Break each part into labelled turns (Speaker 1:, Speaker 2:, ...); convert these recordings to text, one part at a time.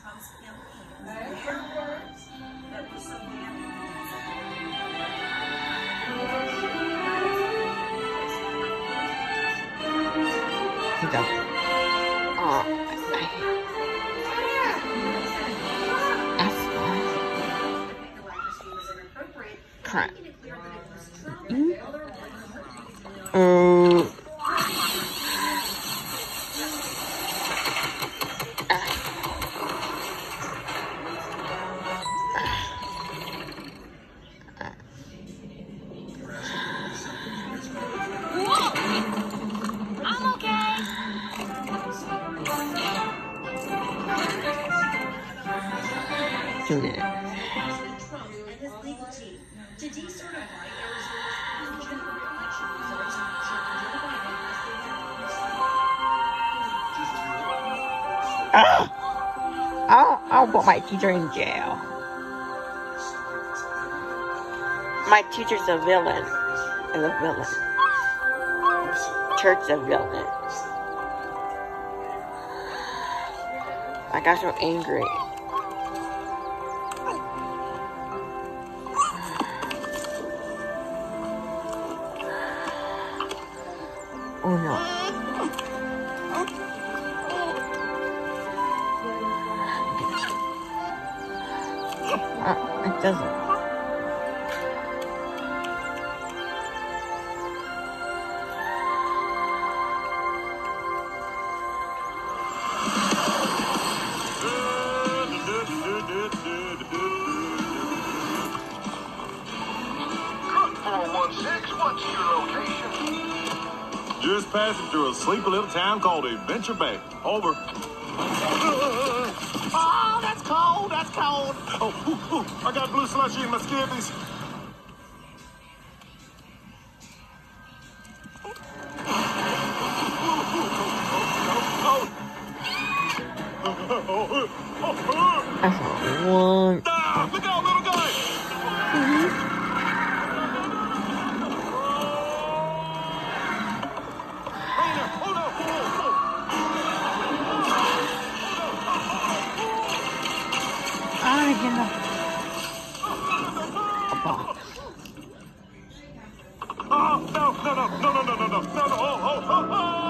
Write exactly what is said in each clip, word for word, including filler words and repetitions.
Speaker 1: He does. Oh, I, that's crap. Mm. Um.
Speaker 2: I'm okay.
Speaker 1: Tune in. Ah! I'll, I'll put my teacher in jail. My teacher's a villain. Is a villain. Church's a villain. I got so angry. Oh no. Uh, it doesn't.
Speaker 3: What's your location?
Speaker 4: Just passing through a sleepy little town called Adventure Bay. Over. Oh, that's cold. That's cold. Oh, ooh, ooh, I got blue slushy in my skivvies.
Speaker 1: That's one.
Speaker 4: Ah, look out, little guy.
Speaker 1: Mm-hmm. I get a box.
Speaker 4: Oh, no, no, no, no, no, no, no, no, no, no, oh, oh, oh, oh.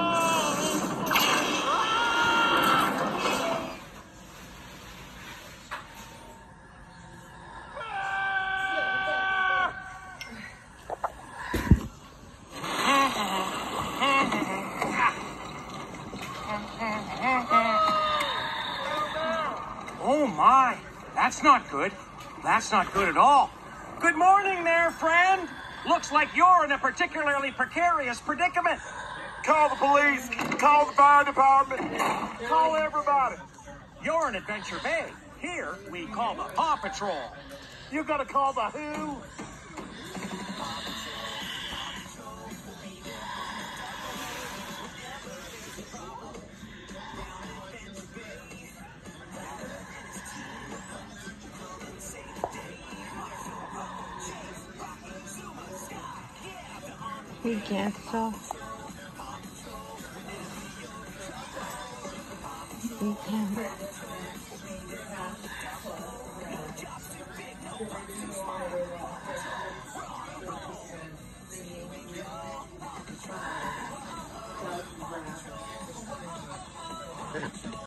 Speaker 5: Oh my, that's not good. That's not good at all. Good morning there, friend. Looks like you're in a particularly precarious predicament.
Speaker 4: Call the police, call the fire department, call everybody.
Speaker 5: You're in Adventure Bay. Here, we call the Paw Patrol.
Speaker 4: You gotta call the who?
Speaker 1: We can't so. We can.